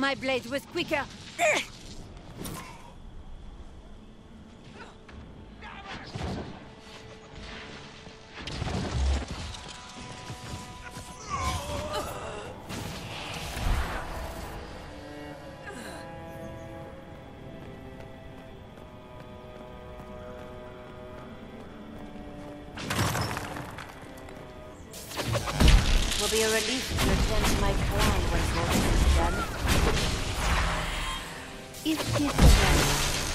My blade was quicker. Will be a relief to return to my clan once all this is done. Is this right?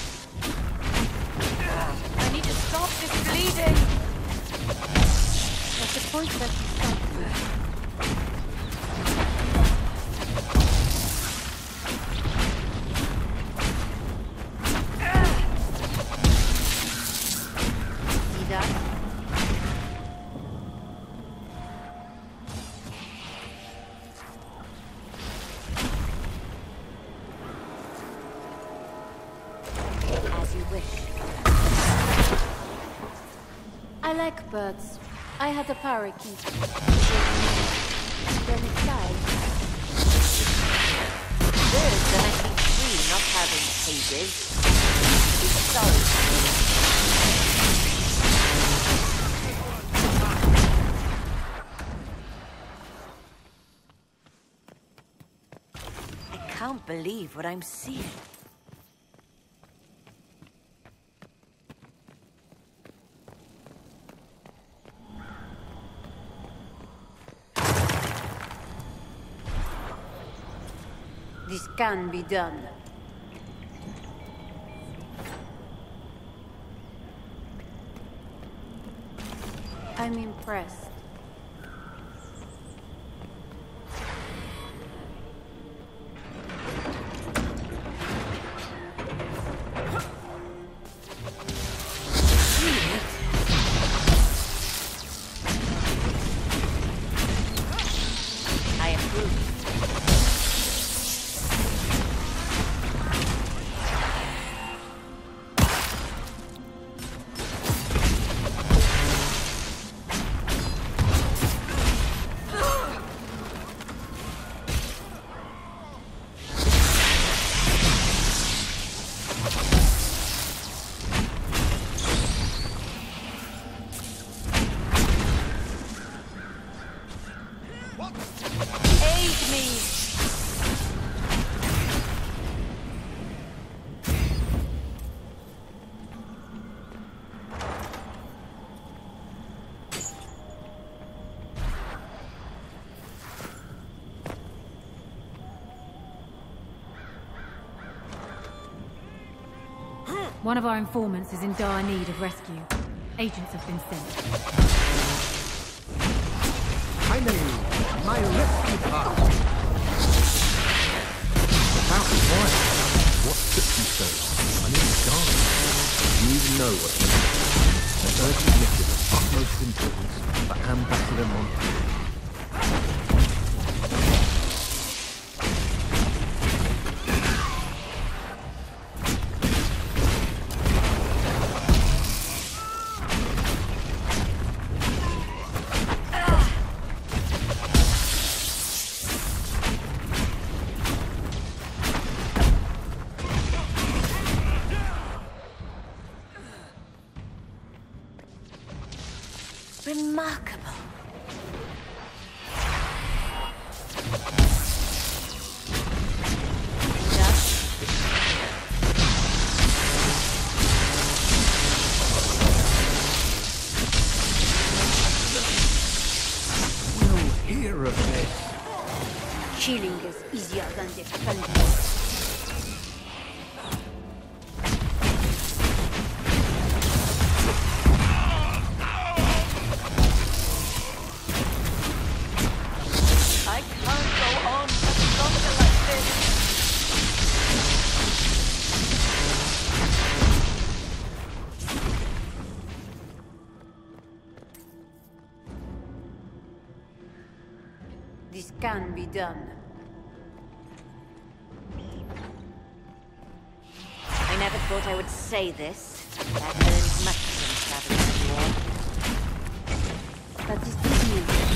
I need to stop this bleeding. I suppose that you stopped me. See that? I like birds. I had a parakeet. Then it died. Birds are meant to be free, not having cages. Be sorry. I can't believe what I'm seeing. This can be done. I'm impressed. I approve. Aid me! One of our informants is in dire need of rescue. Agents have been sent. My name, my rescue party. About why? What took you so long? I'm in the garden. Do you even know what it is? An urgent mission of utmost importance for Ambassador Montague. Remarkable. We'll hear of this. Killing is easier than defending. I can't go on much longer like this. This can be done. I never thought I would say this, but I've learned much from traveling abroad. But this business.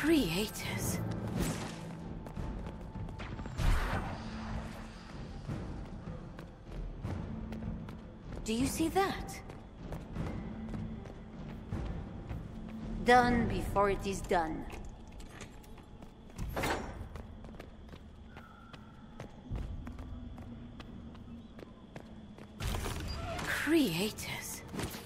Creators. Do you see that? Done before it is done. Creators.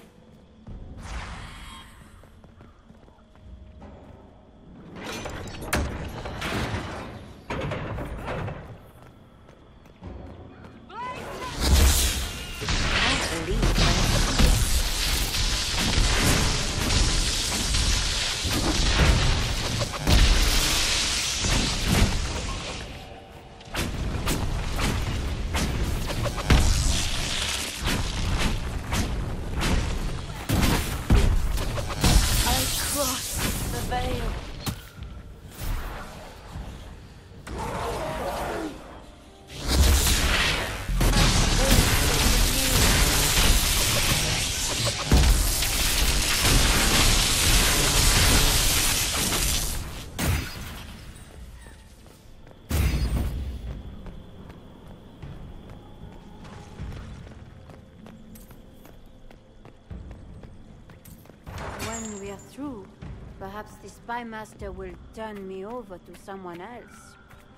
When we are through, perhaps the Spy Master will turn me over to someone else.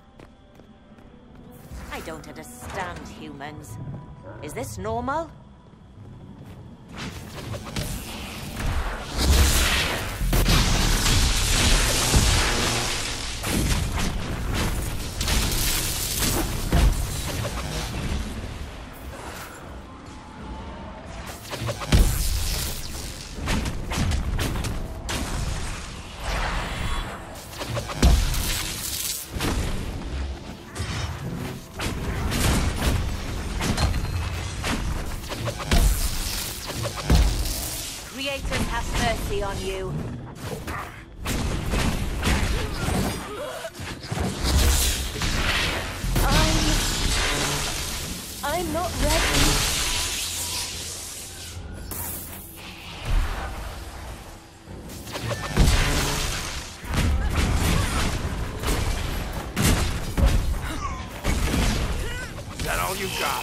I don't understand humans. Is this normal? Creators have mercy on you. I'm not ready. Is that all you got?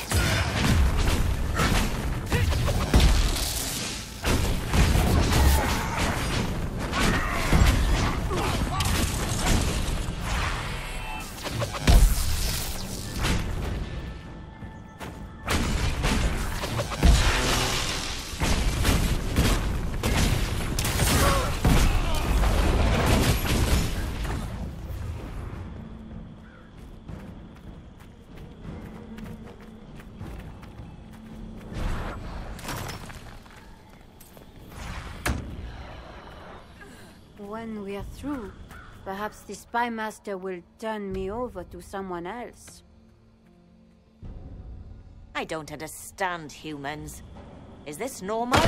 When we are through, perhaps the Spy Master will turn me over to someone else. I don't understand humans. Is this normal?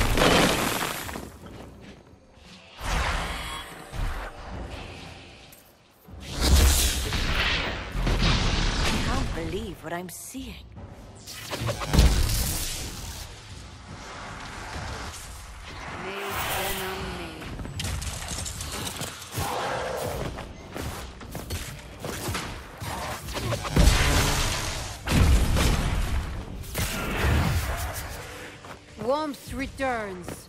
I can't believe what I'm seeing. Warmth returns.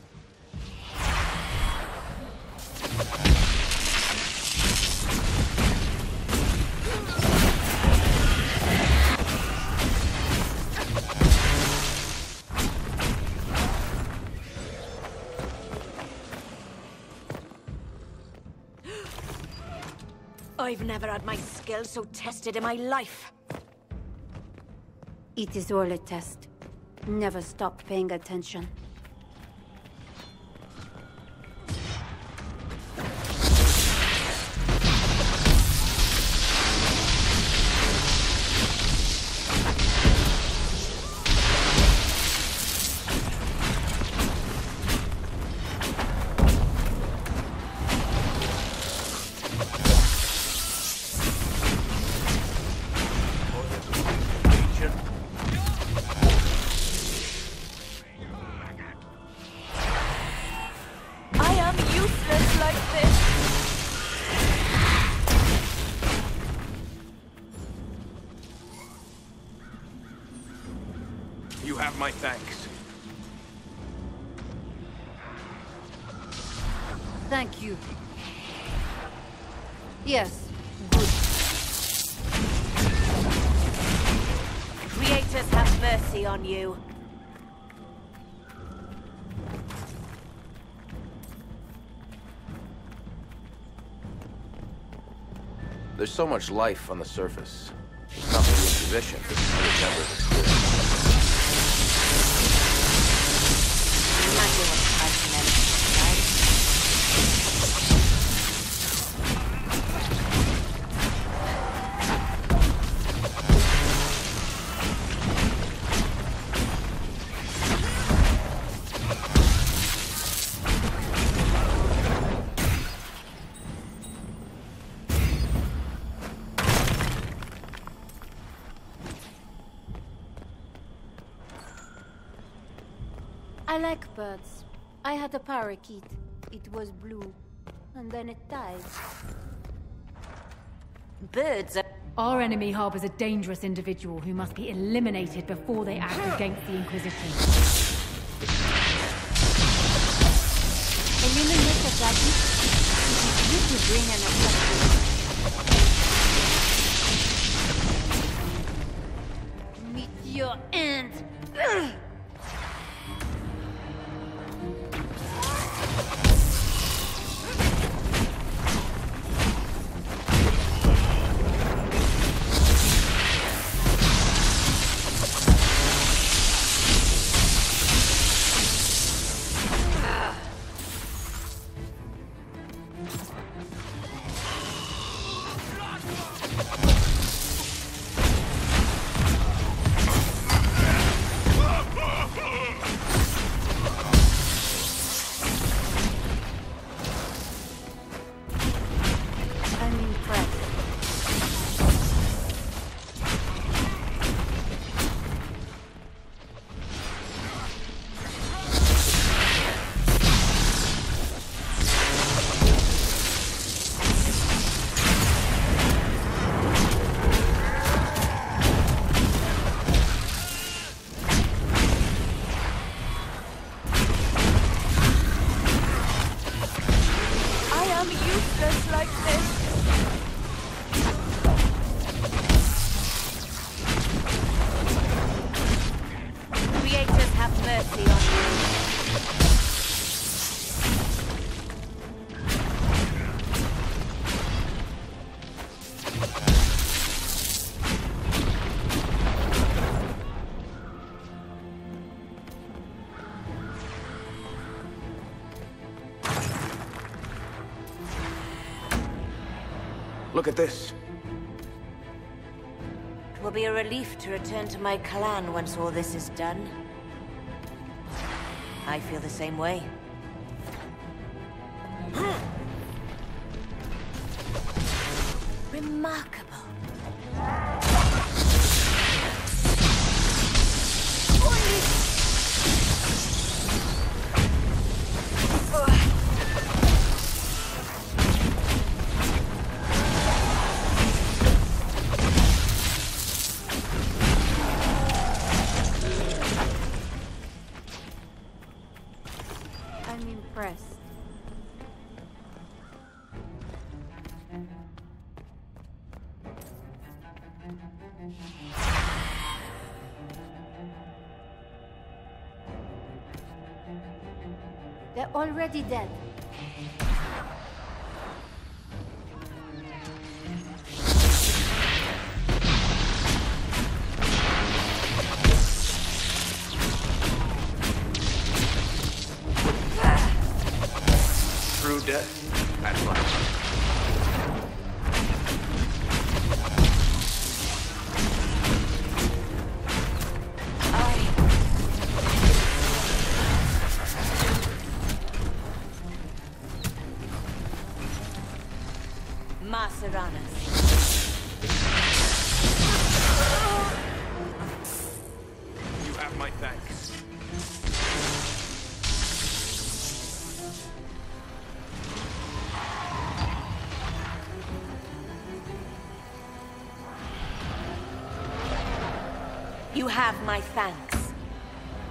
I've never had my skills so tested in my life. It is all a test. Never stop paying attention. my thanks. Thank you. Yes, good. Creators have mercy on you. There's so much life on the surface. It's not for the Inquisition, but other members of Spirit. Imagine what's happening, right? I like birds. I had a parakeet. It was blue. And then it died. Birds are... Our enemy harbors a dangerous individual who must be eliminated before they act against the Inquisition. Eliminate the gadget. It is you to bring an attack. Meet your end. Look at this. It will be a relief to return to my clan once all this is done. I feel the same way. Remarkable. I'm impressed. They're already dead. True death. That's right. Maseranas. You have my thanks. You have my thanks.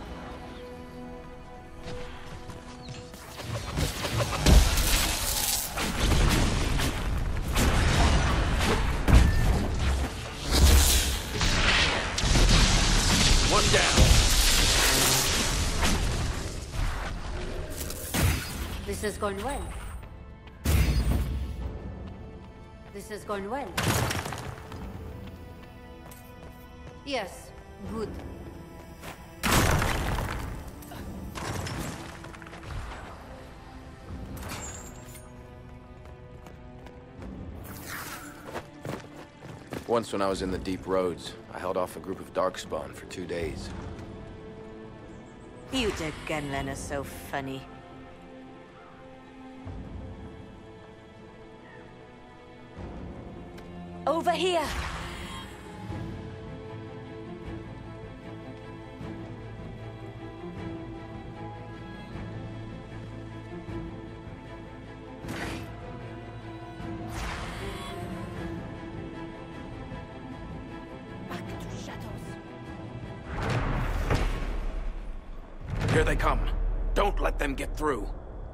This has gone well. This has gone well. Yes, good. Once when I was in the deep roads, I held off a group of Darkspawn for 2 days. You did, Genlen are so funny. Over here! Here they come. Don't let them get through.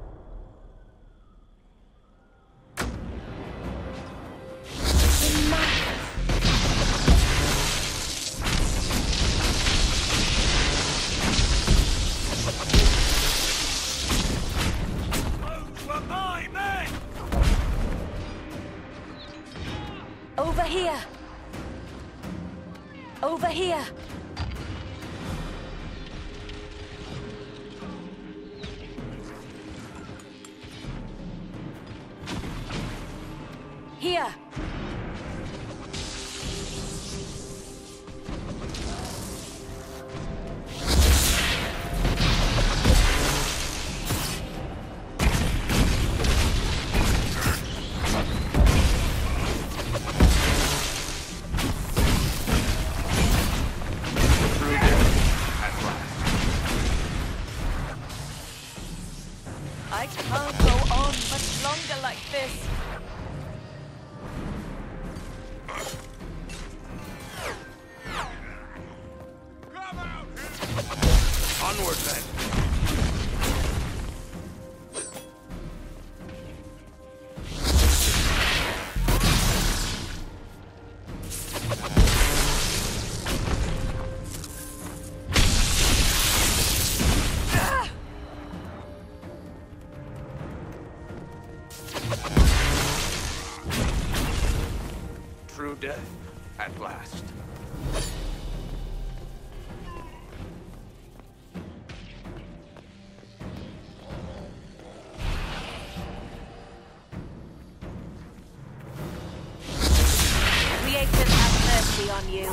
Over here! Over here! Here! I can't go on much longer like this. Onward then. True death at last. Creators have mercy on you.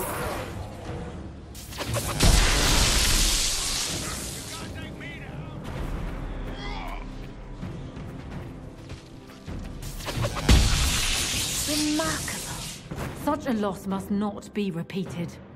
Such a loss must not be repeated.